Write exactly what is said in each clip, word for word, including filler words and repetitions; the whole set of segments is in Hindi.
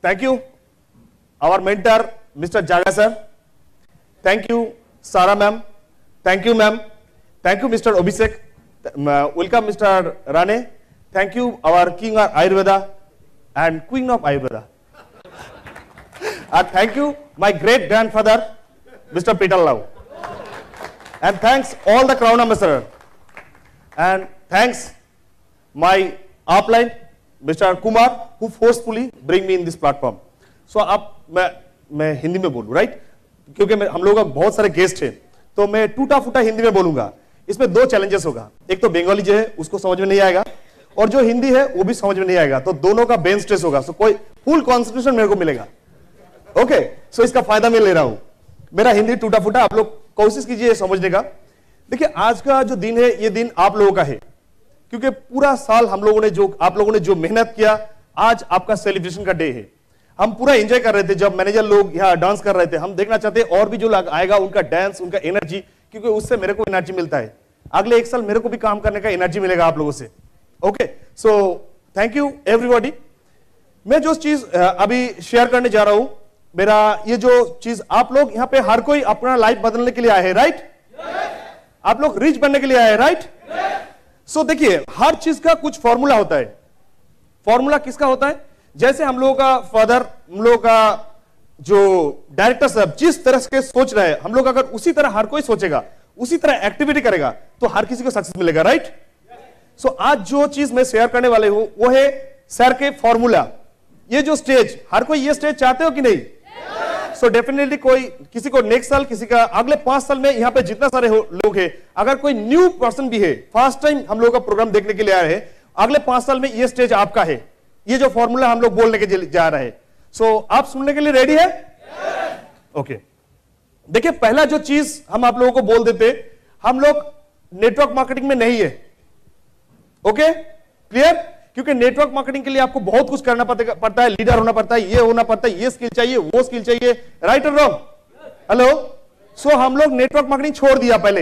Thank you, our mentor, Mister Jaga sir. Thank you, Sara ma'am. Thank you, ma'am. Thank you, Mister Abhishek. Uh, welcome, Mister Rane. Thank you, our king of Ayurveda and queen of Ayurveda. And thank you, my great grandfather, Mister Peter Lau. And thanks all the crown ambassador. And thanks my upline, Mister Kumar, who forcefully bring me in this platform. So अब मैं मैं हिंदी में बोलूँ, right? क्योंकि मैं हम लोग का बहुत सारे गेस्ट हैं, तो मैं टूटा फूटा हिंदी में बोलूंगा। इसमें दो चैलेंजेस होगा, एक तो बंगाली जो है उसको समझ में नहीं आएगा, और जो हिंदी है वो भी समझ में नहीं आएगा, तो दोनों का ब्रेन स्ट्रेस होगा। सो कोई फुल कॉन्सेंट्रेशन मेरे को मिलेगा। ओके, सो इसका फायदा मैं ले रहा हूं। मेरा हिंदी टूटा फूटा, आप लोग कोशिश कीजिए समझने का। देखिए, आज का जो दिन है ये दिन आप लोगों का है, क्योंकि पूरा साल हम लोगों ने जो आप लोगों ने जो मेहनत किया, आज आपका सेलिब्रेशन का डे है। हम पूरा एंजॉय कर रहे थे जब मैनेजर लोग यहाँ डांस कर रहे थे। हम देखना चाहते हैं और भी जो लोग आएगा उनका डांस, उनका एनर्जी, क्योंकि उससे मेरे को एनर्जी मिलता है। अगले एक साल मेरे को भी काम करने का एनर्जी मिलेगा आप लोगों से। Okay, so thank you everybody. मैं जो चीज अभी शेयर करने जा रहा हूं, मेरा ये जो चीज, आप लोग यहाँ पे हर कोई अपना लाइफ बदलने के लिए आए हैं, राइट? आप लोग रिच बनने के लिए आए हैं, राइट? सो देखिए, हर चीज का कुछ फॉर्मूला होता है। फॉर्मूला किसका होता है? जैसे हम लोगों का फादर, हम लोगों का जो डायरेक्टर साहब जिस तरह के सोच रहे हैं, हम लोग अगर उसी तरह हर कोई सोचेगा, उसी तरह एक्टिविटी करेगा, तो हर किसी को सक्सेस मिलेगा, राइट? सो आज जो चीज मैं शेयर करने वाले हूं वो है सर के फॉर्मूला। ये जो स्टेज, हर कोई ये स्टेज चाहते हो कि नहीं? सो डेफिनेटली कोई, किसी को नेक्स्ट साल, किसी का अगले पांच साल में, यहाँ पे जितना सारे लोग हैं, अगर कोई न्यू पर्सन भी है, फर्स्ट टाइम हम लोग का प्रोग्राम देखने के लिए आए हैं, अगले पांच साल में ये स्टेज आपका है। ये जो फॉर्मूला हम लोग बोलने के जा रहे हैं, सो so, आप सुनने के लिए रेडी है? Okay okay. देखिए, पहला जो चीज हम आप लोगों को बोल देते, हम लोग नेटवर्क मार्केटिंग में नहीं है। Okay, clear? क्योंकि नेटवर्क मार्केटिंग के लिए आपको बहुत कुछ करना पड़ता है, लीडर होना पड़ता है, ये होना पड़ता है, ये स्किल चाहिए, वो स्किल चाहिए, राइट और रॉन्ग? हेलो, सो हम लोग नेटवर्क मार्केटिंग छोड़ दिया पहले।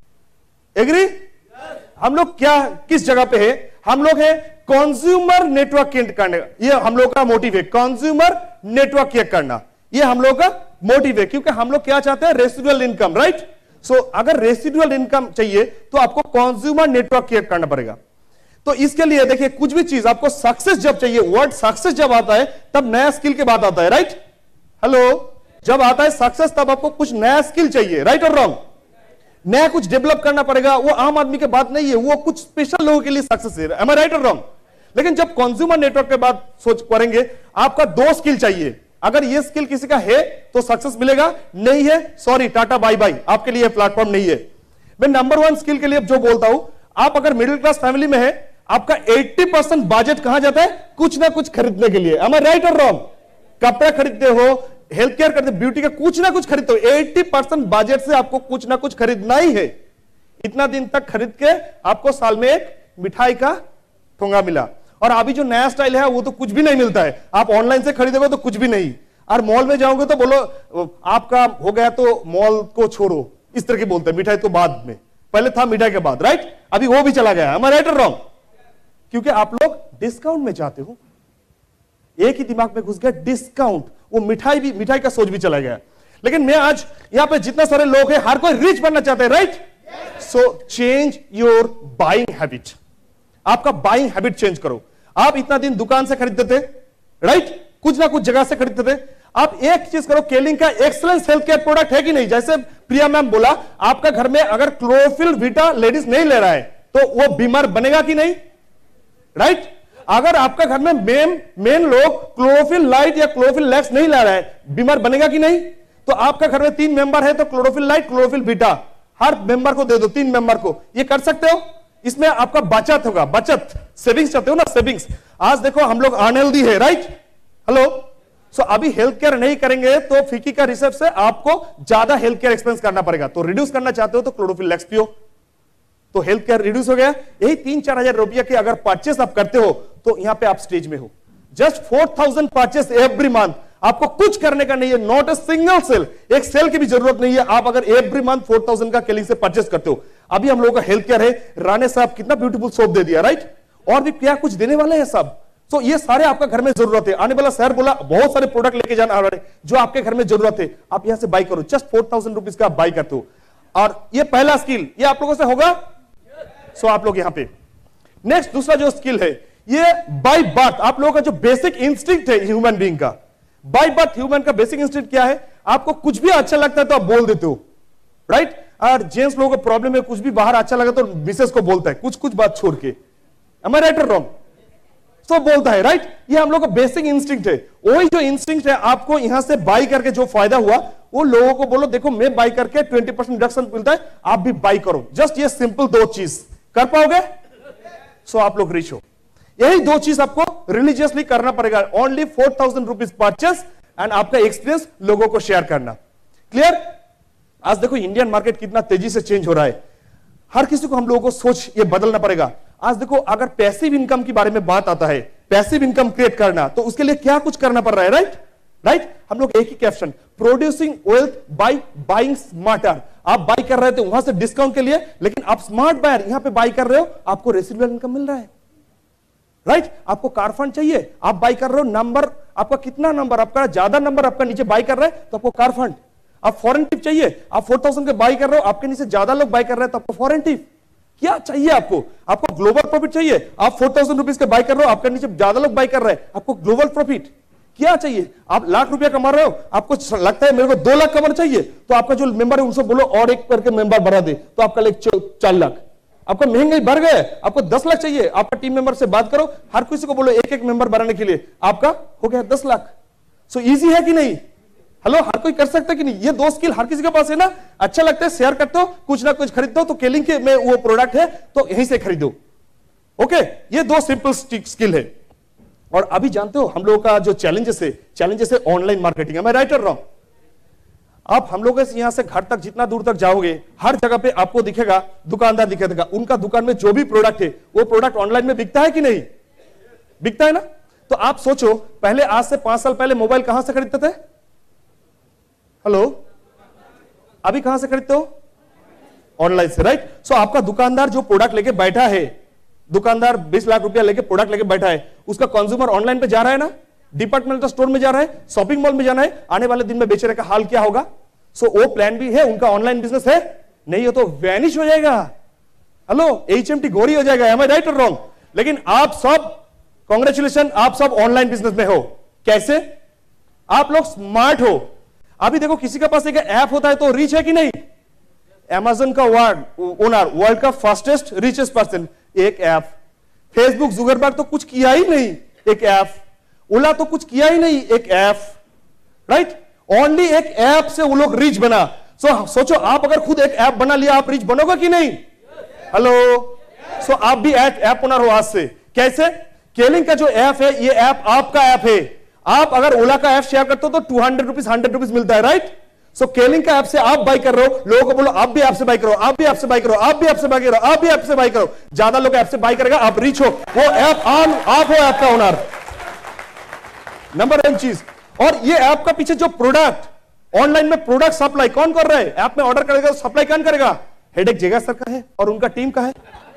एग्री? हम लोग क्या, किस जगह पे है? हम लोग है कंज्यूमर नेटवर्क करने, ये हम लोग का मोटिव है। कंज्यूमर नेटवर्क करना, ये हम लोग का मोटिव है, क्योंकि हम लोग क्या चाहते हैं? Residual income, right? सो अगर रेसिडुअल इनकम चाहिए तो आपको कंज्यूमर नेटवर्क क्रिएट करना पड़ेगा। तो इसके लिए देखिए, कुछ भी चीज आपको सक्सेस जब चाहिए, वर्ड सक्सेस जब आता है तब नया स्किल के बाद आता है, राइट? हेलो, जब आता है सक्सेस तब आपको कुछ नया स्किल चाहिए, राइट और रॉन्ग? नया कुछ डेवलप करना पड़ेगा। वो आम आदमी के बात नहीं है, वो कुछ स्पेशल लोगों के लिए सक्सेस है। एम आई राइट और रॉन्ग? लेकिन जब कंज्यूमर नेटवर्क के बाद सोच करेंगे, आपका दो स्किल चाहिए। अगर ये स्किल किसी का है तो सक्सेस मिलेगा, नहीं है सॉरी, टाटा बाय बाय, आपके लिए प्लेटफॉर्म नहीं है। मैं नंबर वन स्किल के लिए जो बोलता हूं, आप अगर मिडिल क्लास फैमिली में है, आपका अस्सी परसेंट बजट कहां जाता है? कुछ ना कुछ खरीदने के लिए। एम आई राइट और रॉन्ग? कपड़ा खरीदते हो, हेल्थ केयर करते, ब्यूटी का कुछ ना कुछ खरीदते हो, अस्सी परसेंट बजट से आपको कुछ ना कुछ खरीदना ही है। इतना दिन तक खरीद के आपको साल में एक मिठाई का ठोंगा मिला। और अभी जो नया स्टाइल है वो तो कुछ भी नहीं मिलता है। आप ऑनलाइन से खरीदोगे तो कुछ भी नहीं, और मॉल में जाओगे तो बोलो आपका हो गया तो मॉल को छोड़ो, इस तरह की बोलते हैं। मिठाई तो बाद में, पहले था मिठाई के बाद, राइट? अभी वो भी चला गया है। am I right or wrong? क्योंकि आप लोग डिस्काउंट में चाहते हो, एक ही दिमाग में घुस गया डिस्काउंट, वो मिठाई भी, मिठाई का सोच भी चला गया। लेकिन मैं आज यहां पे जितना सारे लोग हैं, हर कोई रिच बनना चाहते हैं, right? So change your buying habit. आपका बाइंग हैबिट चेंज करो। आप इतना दिन दुकान से खरीदते थे, राइट? कुछ ना कुछ जगह से खरीदते थे। आप एक चीज करो, केलिंग का एक्सलेंस हेल्थ केयर प्रोडक्ट है कि नहीं? जैसे प्रिया मैम बोला, आपका घर में अगर क्लोरोफिल वीटा लेडीज नहीं ले रहा है तो वो बीमार बनेगा कि नहीं, राइट? अगर आपका घर में मेन मेन लोग क्लोरोफिल लाइट या क्लोरोफिल लैक्स नहीं ला रहा है, बीमार बनेगा कि नहीं? तो आपका घर में तीन मेंबर है तो क्लोरोफिल लाइट, क्लोरोफिल बीटा हर मेंबर को दे दो, तीन मेंबर को। ये कर सकते हो? इसमें आपका बचत होगा, बचत, सेविंग्स चाहते हो ना, सेविंग्स। आज देखो हम लोग अनहेल्दी है, राइट? हेलो, सो अभी हेल्थ केयर नहीं करेंगे तो फिकी का रिसर्च से आपको ज्यादा हेल्थ केयर एक्सपेंस करना पड़ेगा। तो रिड्यूस करना चाहते हो तो क्लोरोफिल लैक्स पियो, तो हेल्थ केयर रिड्यूस हो गया। यही तीन चार हजार रुपया की अगर परचेस आप करते हो तो यहां पे आप स्टेज में हो। Just four thousand purchase every month, आपको कुछ करने का नहीं है, नॉट ए सिंगल सेल, एक सेल की भी जरूरत नहीं है। आप अगर एवरी मंथ फोर थाउजेंड का केलिंग से परचेस करते हो। अभी हम लोगों का हेल्थ केयर है, राणे साहब कितना ब्यूटीफुल सोप दे दिया, राइट? और भी क्या कुछ देने वाले हैं सब। तो ये सारे आपका घर में जरूरत है। आने वाला सर बोला बहुत सारे प्रोडक्ट लेके जाना आ रहे जो आपके घर में जरूरत है, आप यहां से बाई करो। जस्ट फोर थाउजेंड रुपीज का आप बाई करते हो। और ये पहला स्किल ये आप लोगों से होगा। सो आप लोग यहां पे नेक्स्ट दूसरा जो स्किल है ये बाय बर्थ आप लोगों का जो बेसिक इंस्टिंक्ट है ह्यूमन बीइंग का। बाय बर्थ ह्यूमन का बेसिक इंस्टिंक्ट क्या है? आपको कुछ भी अच्छा लगता है तो आप बोल देते हो, राइट? और जेंट्स लोगों को प्रॉब्लम है, कुछ भी बाहर अच्छा लगा तो मिसेस को बोलता है कुछ कुछ बात छोड़ के। am I right or wrong? सो बोलता है, राइट? ये हम लोग का बेसिक इंस्टिंक्ट है। वही जो इंस्टिंक्ट है आपको यहां से बाई करके जो फायदा हुआ वो लोगों को बोलो देखो मैं बाई करके ट्वेंटी परसेंट डिडक्शन मिलता है, आप भी बाई करो। जस्ट ये सिंपल दो चीज कर पाओगे सो आप लोग रिच हो। यही दो चीज आपको रिलीजियसली करना पड़ेगा। Only four thousand rupees purchase and आपका एक्सपीरियंस लोगों को शेयर करना। क्लियर? आज देखो इंडियन मार्केट कितना तेजी से चेंज हो रहा है। हर किसी को हम लोगों को सोच ये बदलना पड़ेगा। आज देखो अगर पैसिव इनकम के बारे में बात आता है, पैसिव इनकम क्रिएट करना, तो उसके लिए क्या कुछ करना पड़ रहा है, राइट? राइट? हम लोग एक ही caption, producing wealth by buying smarter. आप बाई कर रहे थे वहां से डिस्काउंट के लिए, लेकिन आप स्मार्ट बायर यहां पे बाई कर रहे हो, आपको रेसिडुअल इनकम मिल रहा है, राइट? आपको कार फंड चाहिए, आप बाई कर रहे हो, नंबर आपका कितना नंबर, आपका ज्यादा नंबर आपका नीचे बाई कर रहे हैं तो आपको कार फंड। आप फॉरेन टिप चाहिए, आप फोर थाउजेंड के बाई कर रहे हो, आपके नीचे ज्यादा लोग बाई कर रहे हैं तो आपको फॉरेन टिप। क्या चाहिए आपको? आपको ग्लोबल प्रॉफिट चाहिए, आप फोर थाउजेंड रुपीज के बाई कर रहे हो, आपके नीचे ज्यादा लोग बाई कर रहे हैं, आपको ग्लोबल प्रॉफिट। क्या चाहिए? आप लाख रुपया कमा रहे हो, आपको लगता है मेरे को दो लाख कमाना चाहिए, तो आपका जो मेंबर है उनसे बोलो और एक करके मेंबर बढ़ा दे, तो आपका लेक चार लाख। आपका महंगाई बढ़ गए, आपको दस लाख चाहिए, आपका टीम मेंबर से बात करो, हर किसी को बोलो एक एक मेंबर बढ़ाने के लिए, आपका हो गया दस लाख। सो इजी है कि नहीं? हेलो, हर कोई कर सकता है कि नहीं? ये दो स्किल हर किसी के पास है ना। अच्छा लगता है, शेयर करते हो, कुछ ना कुछ खरीदते हो, तो केलिंग के में वो प्रोडक्ट है तो यहीं से खरीदो। ओके, ये दो सिंपल स्किल है। और अभी जानते हो हम लोगों का जो चैलेंजेस है, चैलेंजेस है ऑनलाइन मार्केटिंग। मैं राइट कर रहा हूं? आप हम लोग यहां से घर तक जितना दूर तक जाओगे, हर जगह पे आपको दिखेगा दुकानदार दिखेगा, उनका दुकान में जो भी प्रोडक्ट है वो प्रोडक्ट ऑनलाइन में बिकता है कि नहीं? बिकता है ना? तो आप सोचो, पहले आज से पांच साल पहले मोबाइल कहां से खरीदते थे? हेलो, अभी कहां से खरीदते हो? ऑनलाइन से, राइट? सो आपका दुकानदार जो प्रोडक्ट लेके बैठा है, दुकानदार बीस लाख रुपया लेके प्रोडक्ट लेके बैठा है, उसका कंज्यूमर ऑनलाइन पे जा रहा है ना, डिपार्टमेंटल स्टोर में जा रहा है, शॉपिंग मॉल में जाना है, आने वाले दिन में बेचने का हाल क्या होगा? सो वो प्लान भी है, उनका ऑनलाइन बिजनेस है, नहीं हो तो वैनिश हो जाएगा। हेलो, एचएमटी गोरी हो जाएगा। एम आई राइट और रॉन्ग? लेकिन आप सब कांग्रेचुलेशन, आप सब ऑनलाइन बिजनेस में हो। कैसे? आप लोग स्मार्ट हो। अभी देखो किसी के पास एक ऐप होता है तो रीच है कि नहीं? अमेज़न का वर्ड ओनर, वर्ल्ड का फास्टेस्ट रिचेस्ट पर्सन, एक ऐप। फेसबुक जुगरबर्ग तो कुछ किया ही नहीं, एक ऐप। ओला तो कुछ किया ही नहीं, एक ऐप, राइट? ओनली एक ऐप से वो लोग रिच बना। सो so, सोचो आप अगर खुद एक ऐप बना लिया, आप रिच बनोगे कि नहीं? हेलो, सो आप भी ऐप ओनर हो आज से। कैसे? केलिंग का जो ऐप है, ये ऐप आपका ऐप है। आप अगर ओला का ऐप शेयर करते हो तो two hundred rupees hundred rupees मिलता है, राइट? सो केलिंग का ऐप से आप बाई कर रहे हो, लोगों को बोलो आप भी ऐप से बाई करो, आप भी ऐप से बाई करो, आप भी ऐप से बाई करो, आप भी ऐप से बाई करो। ज्यादा लोग ऐप से बाई करेगा, आप रिच हो। वो ऐप आन, आप हो ऐप का ओनर। नंबर वन चीज। और ये ऐप का पीछे जो प्रोडक्ट, ऑनलाइन में प्रोडक्ट सप्लाई कौन कर रहा है? ऐप में ऑर्डर करेगा तो सप्लाई कौन करेगा? हेडेक जेगा सर का है और उनका टीम का है।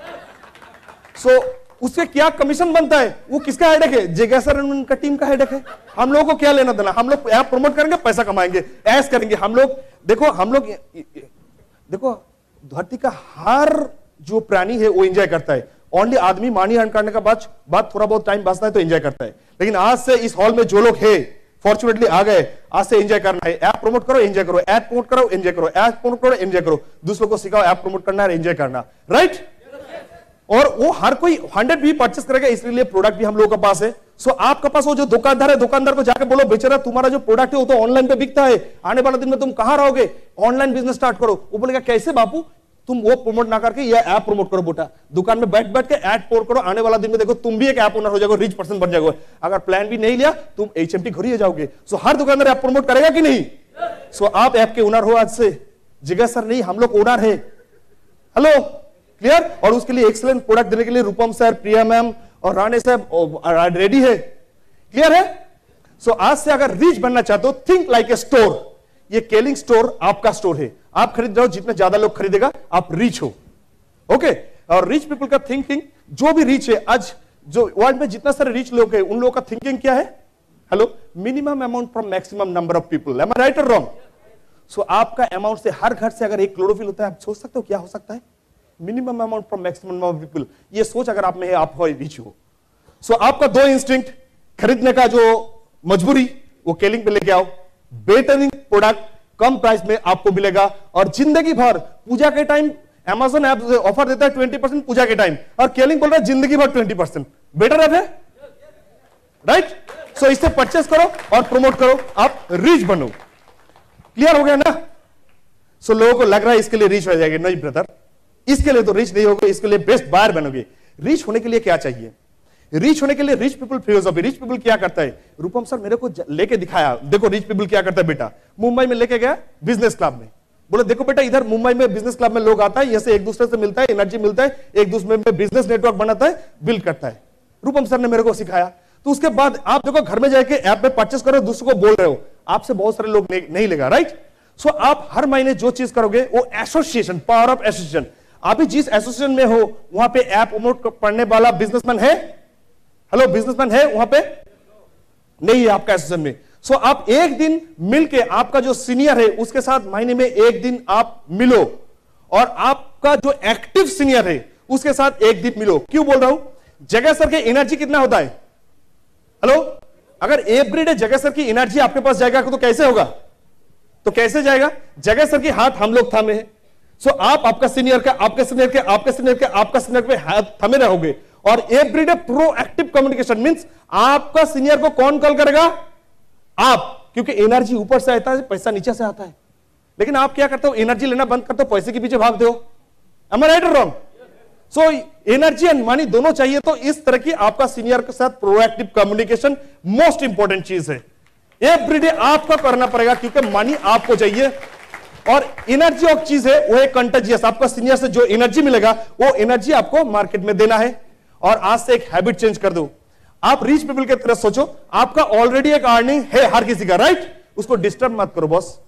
सो so, उससे क्या कमीशन बनता है? वो किसका हेडेक है? जेगा सर और उनका टीम का हेडेक है। हम लोगों को क्या लेना देना? हम लोग ऐप प्रमोट करेंगे, पैसा कमाएंगे, ऐस करेंगे। हम लोग देखो, हम लोग देखो, धरती का हर जो प्राणी है वो एंजॉय करता है। ओनली आदमी मानी अर्न करने का बाद बाद थोड़ा बहुत टाइम बचता है तो एंजॉय करता है। लेकिन आज से इस हॉल में जो लोग है फॉर्चुनेटली आ गए, आज से एंजॉय करना है। ऐप प्रमोट करो, एंजॉय करो, ऐप प्रमोट करो, एंजॉय करो, ऐप प्रमोट करो, एंजॉय करो। दूसरों को सिखाओ ऐप प्रमोट करना है, एंजॉय करना, राइट? और वो हर कोई हंड्रेड भी परचेस करेगा, इसलिए प्रोडक्ट भी हम लोगों के पास है। सो आपके पास वो जो दुकानदार है, दुकानदार को जाके बोलो बेचारा तुम्हारा जो प्रोडक्ट है वो तो ऑनलाइन पे बिकता है, आने वाले दिन में तुम कहां रहोगे? ऑनलाइन बिजनेस स्टार्ट करो। वो बोलेगा कैसे बापू? तुम वो प्रमोट ना करके ये ऐप प्रमोट करो बेटा, दुकान में बैठ बैठ के ऐड प्रमोट करो, आने वाला दिन में देखो तुम भी एक ऐप ओनर हो जाओगे, रिच पर्सन बन जाओगे। अगर प्लान भी नहीं लिया तुम एचएमटी घोरी हो जाओगे। सो हर दुकानदार ऐप प्रमोट करेगा कि नहीं? सो आप ऐप के ओनर हो आज से। जिगर सर नहीं, हम लोग ओनर है। Hello, clear? और उसके लिए एक्सीलेंट प्रोडक्ट देने के लिए रूपम सर, प्रिया मैम और राणे साहब रेडी है। क्लियर है? सो so, आज से अगर रिच बनना चाहते हो, थिंक लाइक ए स्टोर। ये केलिंग स्टोर आपका स्टोर है, आप खरीद रहे हो, जितने ज्यादा लोग खरीदेगा आप रिच हो। ओके? और रिच पीपल का थिंकिंग, जो भी रिच है, आज जो वर्ल्ड में जितना सारे रिच लोग हैं उन लोगों का थिंकिंग क्या है? Hello, minimum amount from maximum number of people. Am I right और रॉन्ग? सो आपका अमाउंट से हर घर से अगर एक क्लोरोफिल होता है, आप सोच सकते हो क्या हो सकता है? Minimum amount from maximum number of people. ये सोच अगर आप में है, आप हो रिच हो। सो so, आपका दो इंस्टिंक्ट खरीदने का जो मजबूरी, वो केलिंग पे लेके आओ। बेहतरीन प्रोडक्ट कम प्राइस में आपको मिलेगा, और जिंदगी भर पूजा के टाइम अमेज़न ऐप ऑफर देता है ट्वेंटी परसेंट पूजा के टाइम, और केलिंग बोल रहा है जिंदगी भर ट्वेंटी परसेंट। बेटर ऐप है, राइट? सो इससे परचेस करो और प्रमोट करो, आप रिच बनो। क्लियर हो गया ना? सो so, लोगों को लग रहा है इसके लिए रिच हो जाएंगे। नहीं ब्रदर, इसके लिए तो रिच नहीं होगे, इसके लिए बेस्ट बायर बनोगे। रिच होने के लिए क्या चाहिए? रिच होने के लिए rich people philosophy. Rich people क्या करता है? रूपम सर मेरे को लेके दिखाया, देखो रिच पीपल क्या करता है बेटा। मुंबई में लेके गया बिजनेस क्लब में, बोले देखो बेटा इधर मुंबई में बिजनेस क्लब में लोग आता है, ऐसे एक दूसरे से मिलता है, एनर्जी मिलता है, एक दूसरे में बिजनेस नेटवर्क बनाता है, बिल्ड करता है। रूपम सर ने मेरे को सिखाया। तो उसके बाद आप देखो घर में जाके ऐप में परचेस करो, दूसरे को बोल रहे हो, आपसे बहुत सारे लोग नहीं, नहीं लेगा, राइट? सो so, आप हर महीने जो चीज करोगे वो एसोसिएशन, पावर ऑफ एसोसिएशन। आप जिस एसोसिएशन में हो वहां पे ऐप प्रमोट पढ़ने वाला बिजनेसमैन है? हेलो, बिजनेसमैन है वहां पे? नहीं है आपका एसोसिएशन में। सो so, आप एक दिन मिलके आपका जो सीनियर है उसके साथ महीने में एक दिन आप मिलो, और आपका जो एक्टिव सीनियर है उसके साथ एक दिन मिलो। क्यों बोल रहा हूं? जगह सर की एनर्जी कितना होता है? हेलो, अगर एवरीडे जगह सर की एनर्जी आपके पास जाएगा तो कैसे होगा? तो कैसे जाएगा? जगह सर की हाथ हम लोग थामे हैं। सो so, आप आपका सीनियर का, आपके सीनियर के, आपके सीनियर के, आपका सीनियर पे हाथ थमे रहोगे, और एवरीडे प्रोएक्टिव कम्युनिकेशन मींस आपका सीनियर को कौन कॉल करेगा? आप, क्योंकि एनर्जी ऊपर से आता है, पैसा नीचे से आता है। लेकिन आप क्या करते हो? एनर्जी लेना बंद करते हो, पैसे के पीछे भागते हो। एम आई राइट और wrong? So energy and money दोनों चाहिए, तो इस तरह की आपका सीनियर के साथ प्रोएक्टिव कम्युनिकेशन मोस्ट इंपॉर्टेंट चीज है। एवरीडे आपका करना पड़ेगा, क्योंकि मनी आपको चाहिए, और एनर्जी ऑफ चीज है वो है कंटेजियस। आपका सीनियर से जो एनर्जी मिलेगा वो एनर्जी आपको मार्केट में देना है। और आज से एक हैबिट चेंज कर दो। आप रिच पीपल की तरह सोचो, आपका ऑलरेडी एक अर्निंग है हर किसी का, राइट? उसको डिस्टर्ब मत करो बॉस।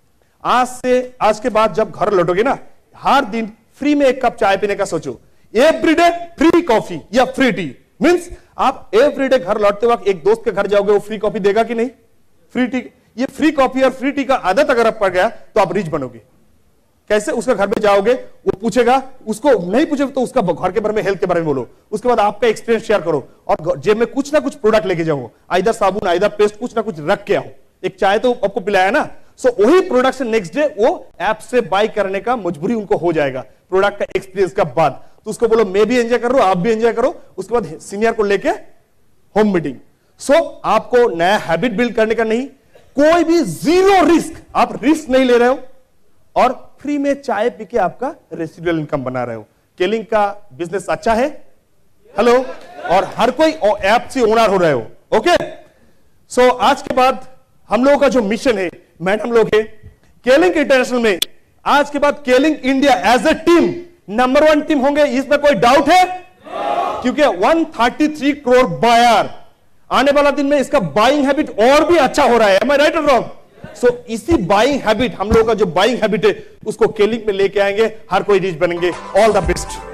आज से, आज के बाद जब घर लौटोगे ना, हर दिन फ्री में एक कप चाय पीने का सोचो। एवरीडे फ्री कॉफी या फ्री टी मींस आप एवरीडे घर लौटते वक्त एक दोस्त के घर जाओगे, वो फ्री कॉफी देगा कि नहीं? Free tea. ये फ्री कॉफी और फ्री टी का आदत अगर आप पड़ गया तो आप रिच बनोगे। कैसे? उसके घर में जाओगे, वो पूछेगा, उसको नहीं पूछे तो उसका घर के बारे में, हेल्थ के बारे में बोलो। उसके बाद आपका एक्सपीरियंस शेयर करो, और जेब में कुछ ना कुछ प्रोडक्ट लेके जाओ, आइदर साबुन, आइदर पेस्ट, कुछ ना कुछ रख के आओ। एक चाय तो आपको पिलाया ना, सो वही प्रोडक्ट से नेक्स्ट डे वो ऐप से बाय करने का मजबूरी उनको हो जाएगा प्रोडक्ट का एक्सपीरियंस का बाद। तो उसको बोलो मैं भी एंजॉय करो, आप भी एंजॉय करो। उसके बाद सीनियर को लेके होम मीटिंग। सो आपको नया हैबिट बिल्ड करने का नहीं, कोई भी जीरो रिस्क, आप रिस्क नहीं ले रहे हो, और फ्री में चाय पी के आपका रेसिडुअल इनकम बना रहे हो। केलिंग का बिजनेस अच्छा है? हेलो, और हर कोई ऐप से ओनर हो रहे हो। ओके, सो आज के बाद हम लोगों का जो मिशन है, मैडम लोग है केलिंग इंटरनेशनल में, आज के बाद केलिंग India as a team number one team होंगे, इसमें कोई डाउट है? no. क्योंकि एक सौ तैंतीस करोड़ बायर, आने वाला दिन में इसका बाइंग हैबिट और भी अच्छा हो रहा है। एम आई राइट और रॉन्ग? सो इसी बाइंग हैबिट, हम लोगों का जो बाइंग हैबिट है उसको केलिंग में लेके आएंगे, हर कोई रिच बनेंगे। All the best.